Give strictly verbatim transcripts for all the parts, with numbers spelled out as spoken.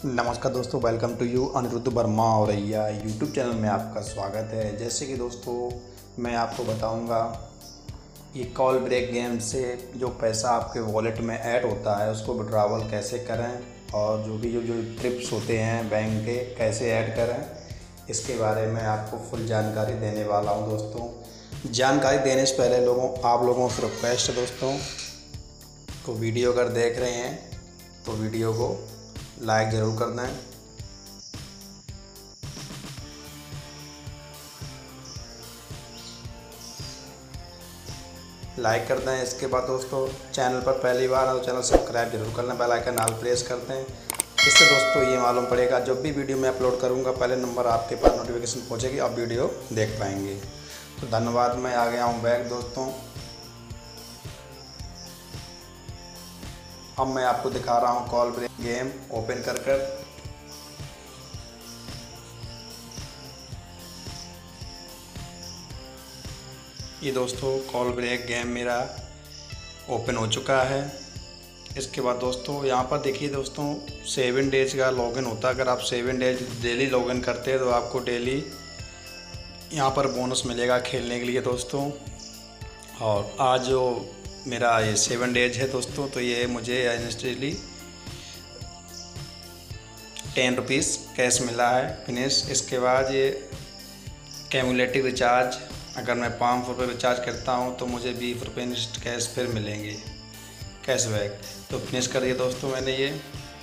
नमस्कार दोस्तों, welcome to you Aniruddh Verma Auraiya YouTube channel में आपका स्वागत है। जैसे कि दोस्तों मैं आपको बताऊंगा ये कॉल ब्रेक गेम से जो पैसा आपके वॉलेट में ऐड होता है उसको विड्रॉवल कैसे करें और जो भी जो जो ट्रिप्स होते हैं बैंक के कैसे ऐड करें, इसके बारे में आपको फुल जानकारी देने वाला हूं। दोस्तों जानकारी देने से पहले लोगों आप लोगों से रिक्वेस्ट है दोस्तों को वीडियो अगर देख रहे हैं तो वीडियो को लाइक ज़रूर कर दें। लाइक कर दें। इसके बाद दोस्तों चैनल पर पहली बार है तो चैनल सब्सक्राइब जरूर कर लें, बेल आइकन ऑल प्रेस कर दें। इससे दोस्तों ये मालूम पड़ेगा जब भी वीडियो मैं अपलोड करूंगा पहले नंबर आपके पास नोटिफिकेशन पहुंचेगी, आप वीडियो देख पाएंगे। तो धन्यवाद। मैं आ गया हूं बैक दोस्तों। अब मैं आपको दिखा रहा हूं कॉल ब्रेक गेम ओपन कर कर। ये दोस्तों कॉल ब्रेक गेम मेरा ओपन हो चुका है। इसके बाद दोस्तों यहाँ पर देखिए दोस्तों सेवन डेज का लॉगिन होता है। अगर आप सेवन डेज डेली लॉगिन करते हैं तो आपको डेली यहाँ पर बोनस मिलेगा खेलने के लिए दोस्तों। और आज जो मेरा ये सेवन डेज है दोस्तों तो ये मुझे इंस्टेंटली टेन रुपीज़ कैश मिला है फिनिश। इसके बाद ये कैमुलेटिव रिचार्ज अगर मैं पाँच सौ रुपये रिचार्ज करता हूँ तो मुझे बीस रुपये कैश फिर मिलेंगे कैशबैक। तो फिनिश कर दिया दोस्तों मैंने ये।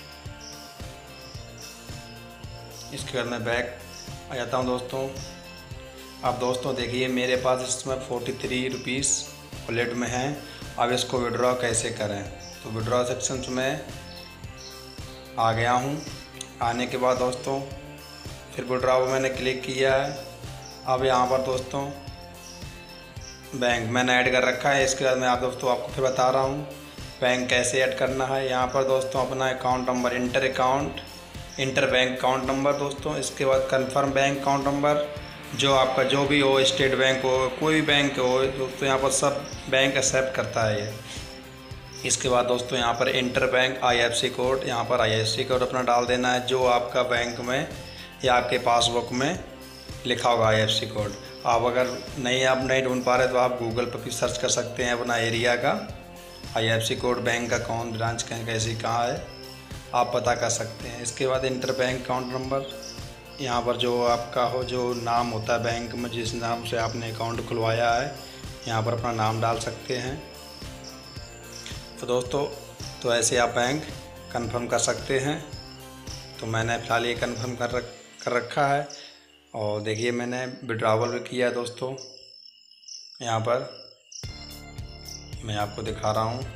इसके बाद मैं बैक आ जाता हूँ दोस्तों। अब दोस्तों देखिए मेरे पास इस समय फोर्टी थ्री रुपीज़ वॉलेट में है। अब इसको विड्रॉ कैसे करें, तो विड्रॉ सेक्शन में आ गया हूँ। आने के बाद दोस्तों फिर विड्रॉ पर मैंने क्लिक किया है। अब यहाँ पर दोस्तों बैंक मैंने ऐड कर रखा है। इसके बाद मैं आप दोस्तों आपको फिर बता रहा हूँ बैंक कैसे ऐड करना है। यहाँ पर दोस्तों अपना account number enter account enter bank account number दोस्तों। इसके बाद कंफर्म बैंक अकाउंट नंबर जो आपका जो भी हो, स्टेट बैंक हो, कोई भी बैंक हो दोस्तों, यहाँ पर सब बैंक एक्सेप्ट करता है ये। इसके बाद दोस्तों यहाँ पर इंटर बैंक आईएफएससी कोड, यहाँ पर आईएफएससी कोड अपना डाल देना है जो आपका बैंक में या आपके पासबुक में लिखा होगा आईएफएससी कोड। आप अगर नहीं आप नहीं ढूंढ पा रहे तो आप गूगल पर भी सर्च कर सकते हैं अपना एरिया का आईएफएससी कोड, बैंक का कौन ब्रांच कहीं कैसी कहाँ है आप पता कर सकते हैं। इसके बाद इंटर बैंक अकाउंट नंबर, यहाँ पर जो आपका हो जो नाम होता है बैंक में जिस नाम से आपने अकाउंट खुलवाया है यहाँ पर अपना नाम डाल सकते हैं। तो दोस्तों तो ऐसे आप बैंक कंफर्म कर सकते हैं। तो मैंने फ़िलहाल ये कंफर्म कर रख कर रखा है। और देखिए मैंने विड्रॉवल भी किया है दोस्तों। यहाँ पर मैं आपको दिखा रहा हूँ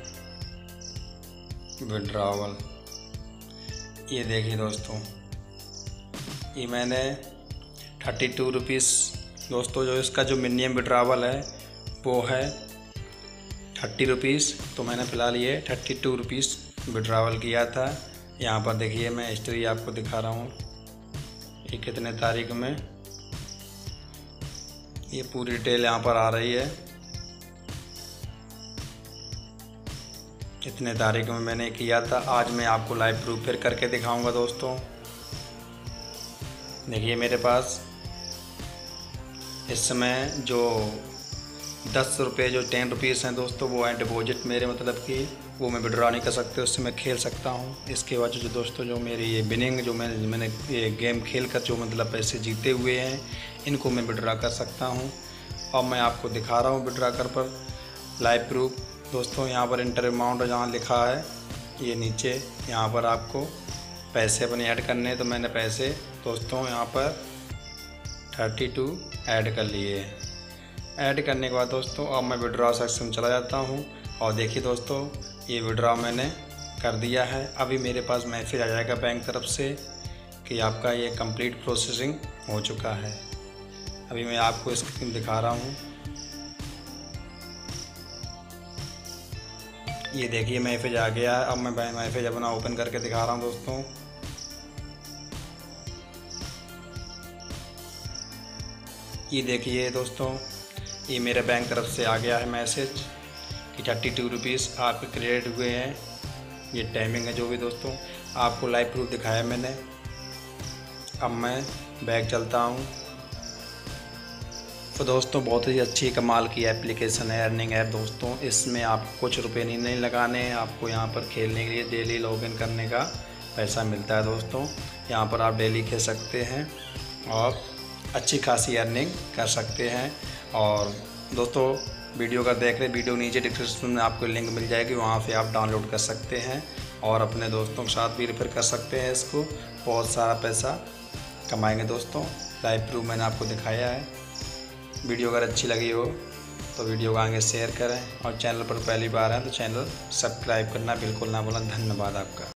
विड्रॉवल। ये देखिए दोस्तों ये मैंने थर्टी टू रुपीज़ दोस्तों जो इसका जो मिनिमम विड्रॉवल है वो है थर्टी रुपीज़। तो मैंने फ़िलहाल ये थर्टी टू रुपीज़ विड्रॉवल किया था। यहाँ पर देखिए मैं हिस्ट्री आपको दिखा रहा हूँ ये कितने तारीख में, ये पूरी डिटेल यहाँ पर आ रही है। इतने तारीख में मैंने किया था। आज मैं आपको लाइव प्रूफ फिर करके दिखाऊंगा दोस्तों। देखिए मेरे पास इस समय जो दस रुपये जो टेन रुपीज़ हैं दोस्तों वो हैं डिपॉजिट मेरे, मतलब कि वो मैं विड्रॉ नहीं कर सकते, उससे मैं खेल सकता हूँ। इसके बाद जो दोस्तों जो मेरी ये विनिंग जो मैंने मैंने ये गेम खेल कर जो मतलब पैसे जीते हुए हैं इनको मैं विड्रॉ कर सकता हूँ। और मैं आपको दिखा रहा हूँ विड्रॉ कर पर लाइव प्रूफ दोस्तों। यहाँ पर इंटर अमाउंट जहाँ लिखा है ये नीचे यहाँ पर आपको पैसे अपने ऐड करने हैं। तो मैंने पैसे दोस्तों यहाँ पर थर्टी टू ऐड कर लिए। ऐड करने के बाद दोस्तों अब मैं विड्रॉ सेक्शन चला जाता हूँ। और देखिए दोस्तों ये विड्रॉ मैंने कर दिया है। अभी मेरे पास मैसेज आ जाएगा बैंक तरफ से कि आपका ये कंप्लीट प्रोसेसिंग हो चुका है। अभी मैं आपको स्क्रीन दिखा रहा हूँ। ये देखिए मैसेज आ गया है। अब मैं मैसेज अपना ओपन करके दिखा रहा हूँ दोस्तों। ये देखिए दोस्तों ये मेरे बैंक तरफ से आ गया है मैसेज कि थर्टी टू रुपीज़ आपके क्रेडिट हुए हैं ये टाइमिंग है जो भी दोस्तों आपको लाइव प्रूफ दिखाया मैंने। अब मैं बैक चलता हूँ। तो दोस्तों बहुत ही अच्छी कमाल की एप्लीकेशन है, अर्निंग ऐप दोस्तों। इसमें आपको कुछ रुपए नहीं नहीं लगाने हैं, आपको यहाँ पर खेलने के लिए डेली लॉगिन करने का पैसा मिलता है दोस्तों। यहाँ पर आप डेली खेल सकते हैं और अच्छी खासी अर्निंग कर सकते हैं। और दोस्तों वीडियो का देख रहे वीडियो नीचे डिस्क्रिप्शन में आपको लिंक मिल जाएगी, वहाँ से आप डाउनलोड कर सकते हैं और अपने दोस्तों के साथ भी रेफर कर सकते हैं। इसको बहुत सारा पैसा कमाएंगे दोस्तों। लाइव प्रूफ मैंने आपको दिखाया है। वीडियो अगर अच्छी लगी हो तो वीडियो को आगे शेयर करें और चैनल पर पहली बार है तो चैनल सब्सक्राइब करना बिल्कुल ना भूलें। धन्यवाद आपका।